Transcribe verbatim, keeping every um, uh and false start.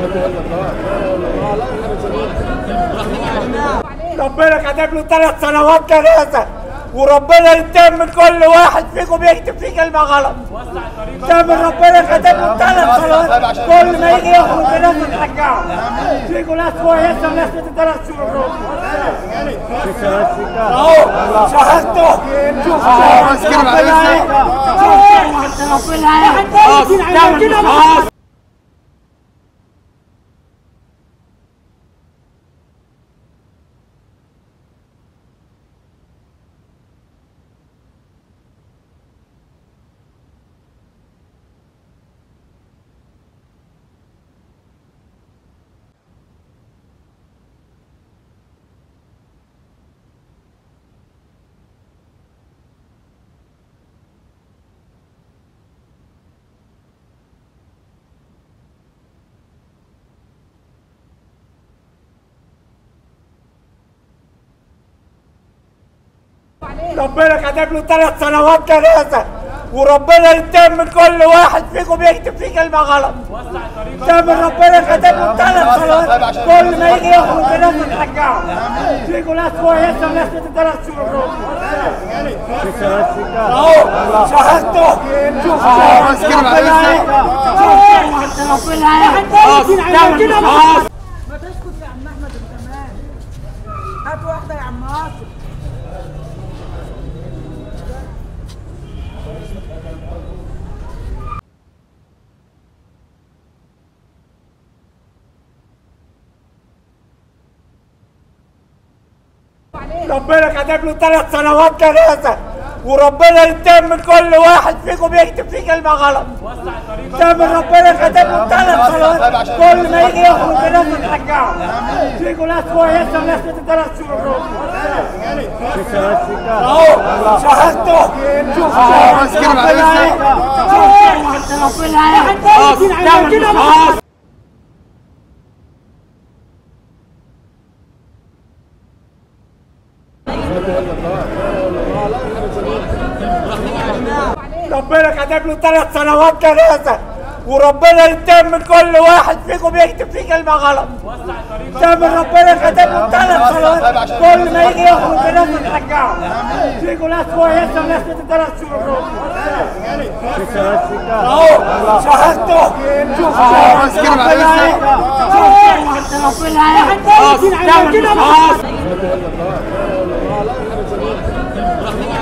ربنا كتب له ثلاث سنوات كناسة، وربنا ينتقم من كل واحد فيكم بيكتب فيه كلمة غلط. كان ربنا كتب له ثلاث سنوات، كل ما يجي يخرج كناسة ترجعه. فيكم ناس كويسة وناس ثلاث شهور. اهو شهادته. شوف ربنا ربنا ربنا كتب له ثلاث سنوات كناسة، وربنا ينتقم من كل واحد فيكم بيكتب فيه كلمة غلط. كان ربنا كتب له ثلاث سنوات، كل ما يجي يخرج كناسة ترجعه. فيكم ناس كويسة وناس ثلاث شهور. اهو شهادته. شوف ربنا ربنا ما تسكت يا عم احمد انت كمان. هات واحدة يا عم عاصم. ربنا كتب له ثلاث سنوات كناسة، وربنا ينتقم من كل واحد فيكم بيكتب فيه كلمة غلط. كان ربنا كتب له ثلاث سنوات، كل ما يجي يخرج كناسة ترجعه. فيكم ناس كويسة وناس ثلاث شهور. اهو شهادته. شوف ربنا ربنا ربنا كتب له ثلاث سنوات كناسة، وربنا ينتقم من كل واحد فيكم بيكتب فيه كلمة غلط. كان ربنا كتب له ثلاث سنوات، كل ما يجي يخرج كناسة ترجعه. فيكم ناس كويسة وناس ثلاث شهور. اهو شهادته. شوف ربنا ربنا